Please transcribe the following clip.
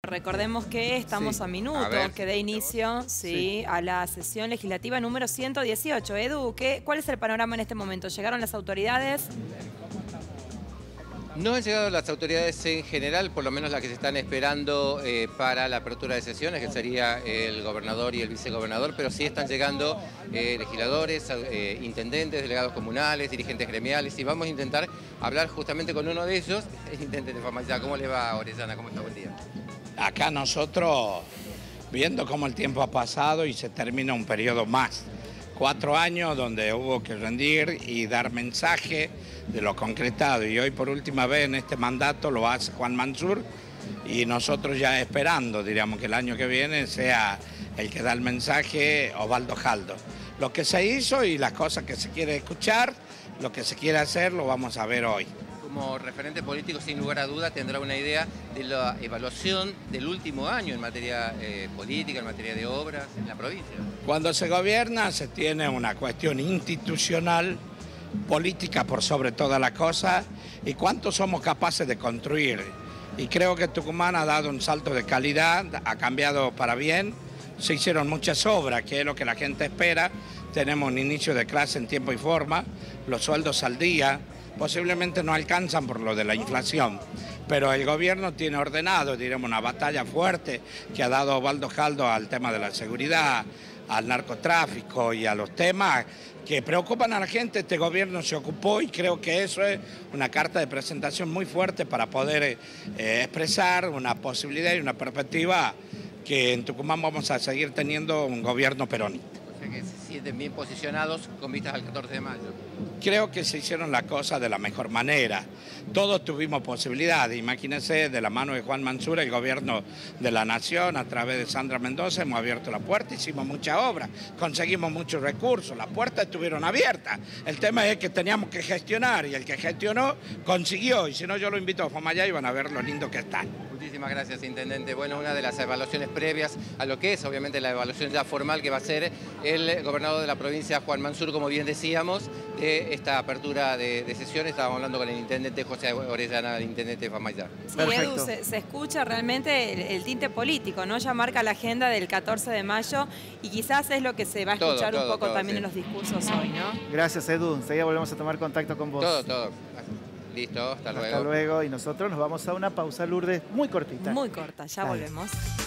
Recordemos que estamos a minutos, que dé inicio a la sesión legislativa número 118. Edu, ¿cuál es el panorama en este momento? ¿Llegaron las autoridades? No han llegado las autoridades en general, por lo menos las que se están esperando para la apertura de sesiones, que sería el gobernador y el vicegobernador, pero sí están llegando legisladores, intendentes, delegados comunales, dirigentes gremiales, y vamos a intentar hablar justamente con uno de ellos, el intendente de Famaillá. ¿Cómo le va, Orellana? ¿Cómo está? Buen día. Acá nosotros, viendo cómo el tiempo ha pasado y se termina un periodo más, 4 años donde hubo que rendir y dar mensaje de lo concretado, y hoy por última vez en este mandato lo hace Juan Mansur, y nosotros ya esperando, diríamos, que el año que viene sea el que da el mensaje Osvaldo Jaldo. Lo que se hizo y las cosas que se quiere escuchar, lo que se quiere hacer, lo vamos a ver hoy. Como referente político, sin lugar a duda, tendrá una idea de la evaluación del último año en materia política, en materia de obras en la provincia. Cuando se gobierna se tiene una cuestión institucional, política por sobre toda la cosa, y cuánto somos capaces de construir. Y creo que Tucumán ha dado un salto de calidad, ha cambiado para bien, se hicieron muchas obras, que es lo que la gente espera. Tenemos un inicio de clase en tiempo y forma, los sueldos al día, posiblemente no alcanzan por lo de la inflación, pero el gobierno tiene ordenado, diremos, una batalla fuerte que ha dado Osvaldo Jaldo al tema de la seguridad, al narcotráfico y a los temas que preocupan a la gente. Este gobierno se ocupó y creo que eso es una carta de presentación muy fuerte para poder expresar una posibilidad y una perspectiva que en Tucumán vamos a seguir teniendo un gobierno peronista. O sea que se sienten bien posicionados con vistas al 14 de mayo. Creo que se hicieron las cosas de la mejor manera. Todos tuvimos posibilidad. Imagínense, de la mano de Juan Mansur, el gobierno de la nación, a través de Sandra Mendoza, hemos abierto la puerta, hicimos muchas obras, conseguimos muchos recursos, las puertas estuvieron abiertas. El tema es que teníamos que gestionar, y el que gestionó consiguió, y si no yo lo invito a Famaillá y van a ver lo lindo que están. Muchísimas gracias, intendente. Bueno, una de las evaluaciones previas a lo que es, obviamente, la evaluación ya formal que va a ser el gobernador de la provincia, Juan Mansur, como bien decíamos, esta apertura de sesiones. Estábamos hablando con el intendente José Orellana, el intendente de Famaillá. Sí, Edu, se escucha realmente el tinte político, ¿no? Ya marca la agenda del 14 de mayo y quizás es lo que se va a escuchar un poco también en los discursos hoy, ¿no? Gracias, Edu. Enseguida volvemos a tomar contacto con vos. Todo. Listo, hasta luego. Hasta luego. Y nosotros nos vamos a una pausa, Lourdes, muy cortita. Muy corta, ya volvemos.